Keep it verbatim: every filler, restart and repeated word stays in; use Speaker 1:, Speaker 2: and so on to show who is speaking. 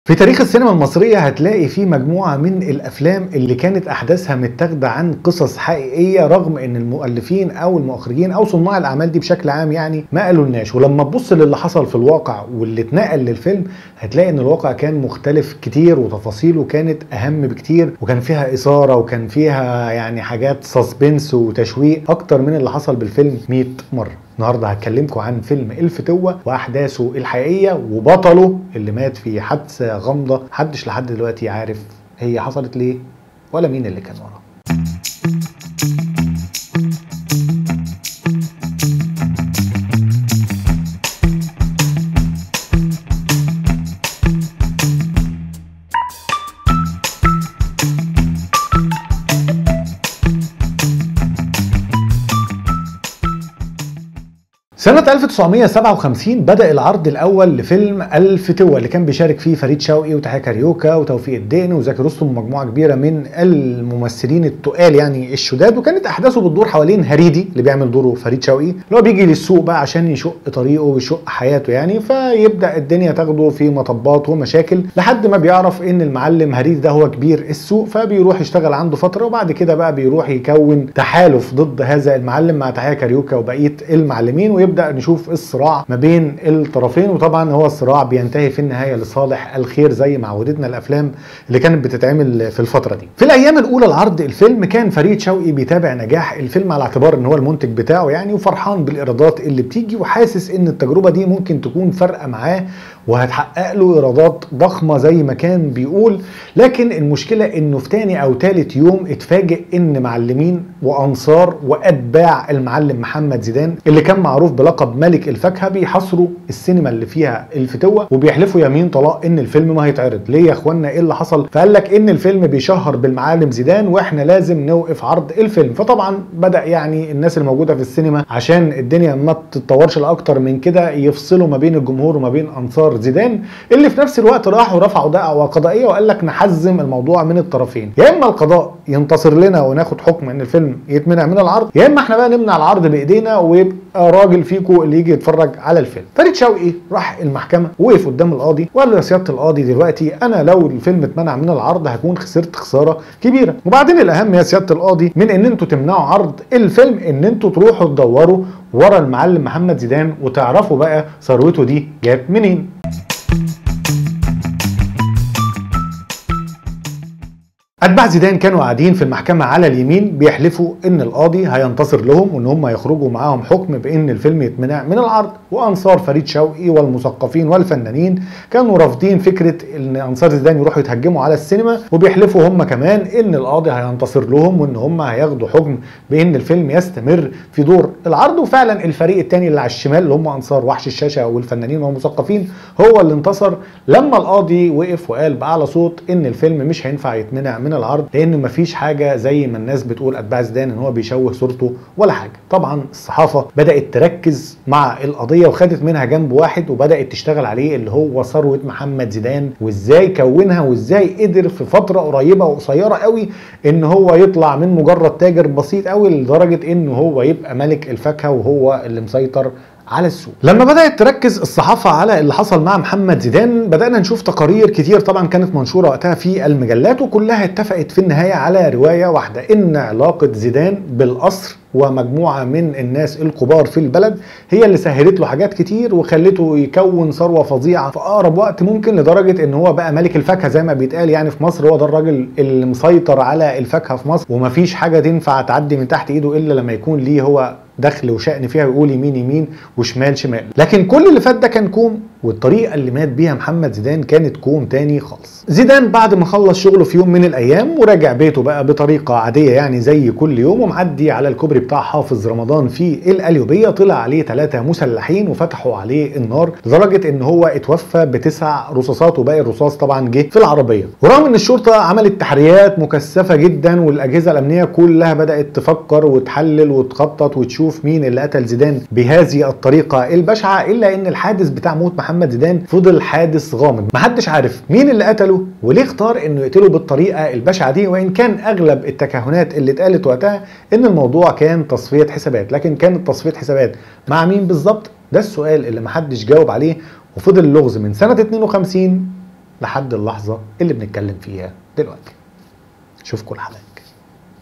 Speaker 1: في تاريخ السينما المصرية هتلاقي فيه مجموعة من الأفلام اللي كانت أحداثها متاخدة عن قصص حقيقية، رغم إن المؤلفين أو المخرجين أو صناع الأعمال دي بشكل عام يعني ما قالولناش. ولما تبص للي حصل في الواقع واللي اتنقل للفيلم هتلاقي إن الواقع كان مختلف كتير وتفاصيله كانت أهم بكتير، وكان فيها إثارة وكان فيها يعني حاجات سسبنس وتشويق أكتر من اللي حصل بالفيلم مئة مرة. النهارده هتكلمكم عن فيلم الفتوة واحداثه الحقيقيه وبطله اللي مات في حادثه غامضه محدش لحد دلوقتي عارف هي حصلت ليه ولا مين اللي كان وراها. سنة ألف وتسعمية سبعة وخمسين بدأ العرض الأول لفيلم الفتوة اللي كان بيشارك فيه فريد شوقي وتحية كاريوكا وتوفيق الدقن وزكي رستم ومجموعة كبيرة من الممثلين التقال يعني الشداد. وكانت أحداثه بتدور حوالين هريدي اللي بيعمل دوره فريد شوقي، اللي هو بيجي للسوق بقى عشان يشق طريقه ويشق حياته يعني، فيبدأ الدنيا تاخده في مطبات ومشاكل لحد ما بيعرف إن المعلم هريدي ده هو كبير السوق، فبيروح يشتغل عنده فترة وبعد كده بقى بيروح يكون تحالف ضد هذا المعلم مع تحية كاريوكا وبقية المعلمين، ويبدأ نبدأ نشوف الصراع ما بين الطرفين. وطبعا هو الصراع بينتهي في النهاية لصالح الخير زي ما عودتنا الأفلام اللي كانت بتتعمل في الفترة دي. في الأيام الأولى لعرض الفيلم كان فريد شوقي بيتابع نجاح الفيلم على اعتبار إن هو المنتج بتاعه يعني، وفرحان بالإيرادات اللي بتيجي وحاسس إن التجربة دي ممكن تكون فارقة معاه وهتحقق له ايرادات ضخمه زي ما كان بيقول. لكن المشكله انه في تاني او تالت يوم اتفاجئ ان معلمين وانصار واتباع المعلم محمد زيدان اللي كان معروف بلقب ملك الفاكهه بيحاصروا السينما اللي فيها الفتوه وبيحلفوا يمين طلاق ان الفيلم ما هيتعرض. ليه يا اخوانا ايه اللي حصل؟ فقال لك ان الفيلم بيشهر بالمعالم زيدان واحنا لازم نوقف عرض الفيلم. فطبعا بدا يعني الناس اللي موجوده في السينما عشان الدنيا ما تتطورش لاكتر من كده يفصلوا ما بين الجمهور وما بين انصار زيدان، اللي في نفس الوقت راحوا رفعوا دعوى قضائيه وقال لك نحزم الموضوع من الطرفين، يا اما القضاء ينتصر لنا وناخد حكم ان الفيلم يتمنع من العرض، يا اما احنا بقى نمنع العرض بايدينا ويبقى راجل فيكو اللي يجي يتفرج على الفيلم. فريد شوقي راح المحكمه وقف قدام القاضي وقال له يا سياده القاضي دلوقتي انا لو الفيلم اتمنع من العرض هكون خسرت خساره كبيره، وبعدين الاهم يا سياده القاضي من ان انتوا تمنعوا عرض الفيلم ان انتوا تروحوا تدوروا ورا المعلم محمد زيدان وتعرفوا بقى ثروته دي جت منين. أتباع زيدان كانوا قاعدين في المحكمة على اليمين بيحلفوا إن القاضي هينتصر لهم وإن هم يخرجوا معاهم حكم بإن الفيلم يتمنع من العرض، وأنصار فريد شوقي والمثقفين والفنانين كانوا رافضين فكرة إن أنصار زيدان يروحوا يتهجموا على السينما، وبيحلفوا هم كمان إن القاضي هينتصر لهم وإن هم هياخدوا حكم بإن الفيلم يستمر في دور العرض. وفعلا الفريق الثاني اللي على الشمال اللي هم أنصار وحش الشاشة والفنانين والمثقفين هو اللي انتصر لما القاضي وقف وقال بأعلى صوت إن الفيلم مش هينفع يتمنع من العرض لان مفيش حاجه زي ما الناس بتقول اتباع زيدان ان هو بيشوه صورته ولا حاجه. طبعا الصحافه بدات تركز مع القضيه وخدت منها جنب واحد وبدات تشتغل عليه اللي هو ثروه محمد زيدان وازاي كونها وازاي قدر في فتره قريبه وقصيره قوي ان هو يطلع من مجرد تاجر بسيط قوي لدرجه ان هو يبقى ملك الفاكهه وهو اللي مسيطر على السوق. لما بدأت تركز الصحافة على اللي حصل مع محمد زيدان بدأنا نشوف تقارير كتير طبعا كانت منشورة وقتها في المجلات وكلها اتفقت في النهاية على رواية واحدة ان علاقة زيدان بالقصر ومجموعة من الناس الكبار في البلد هي اللي سهلت له حاجات كتير وخلته يكون ثروة فظيعة في أقرب وقت ممكن، لدرجة ان هو بقى ملك الفاكهة زي ما بيتقال يعني في مصر. هو ده الراجل اللي مسيطر على الفاكهة في مصر ومفيش حاجة تنفع تعدي من تحت ايده الا لما يكون ليه هو دخل وشأن فيها ويقول يمين يمين وشمال شمال. لكن كل اللي فات ده كان كوم، والطريقه اللي مات بيها محمد زيدان كانت كوم تاني خالص. زيدان بعد ما خلص شغله في يوم من الايام وراجع بيته بقى بطريقه عاديه يعني زي كل يوم ومعدي على الكوبري بتاع حافظ رمضان في القليوبيه، طلع عليه ثلاثه مسلحين وفتحوا عليه النار لدرجه ان هو اتوفى بتسع رصاصات وباقي الرصاص طبعا جه في العربيه. ورغم ان الشرطه عملت تحريات مكثفه جدا والاجهزه الامنيه كلها بدات تفكر وتحلل وتخطط وتشوف مين اللي قتل زيدان بهذه الطريقه البشعه، الا ان الحادث بتاع موت محمد زيدان فضل حادث غامض. محدش عارف مين اللي قتله وليه اختار انه يقتله بالطريقه البشعه دي، وان كان اغلب التكهنات اللي اتقالت وقتها ان الموضوع كان تصفيه حسابات. لكن كانت تصفيه حسابات مع مين بالظبط؟ ده السؤال اللي محدش جاوب عليه، وفضل اللغز من سنه اتنين وخمسين لحد اللحظة اللي بنتكلم فيها دلوقتي. اشوفكم الحلقة.